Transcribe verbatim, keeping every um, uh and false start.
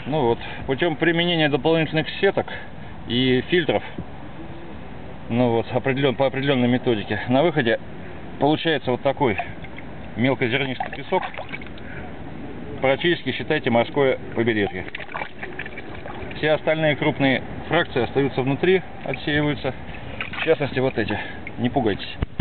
Ну вот, путем применения дополнительных сеток и фильтров, ну вот, определен, по определенной методике, на выходе получается вот такой мелкозернистый песок. Практически, считайте, морское побережье. Все остальные крупные фракции остаются внутри, отсеиваются. В частности, вот эти. Не пугайтесь.